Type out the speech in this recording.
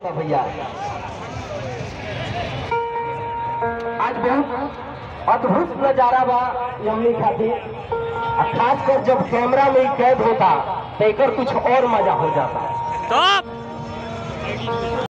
भैया आज बहुत अद्भुत नजारा बा हमनी खातिर, खासकर जब कैमरा में कैद होता तो एक कुछ और मजा हो जाता।